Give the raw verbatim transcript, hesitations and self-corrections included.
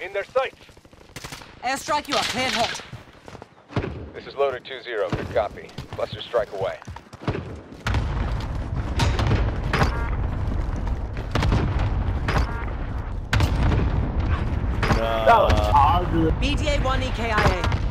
In their sights. Airstrike, you are cleared hot. This is Loader two zero. Good copy. Cluster strike away. That was hard. B D A one E K I A.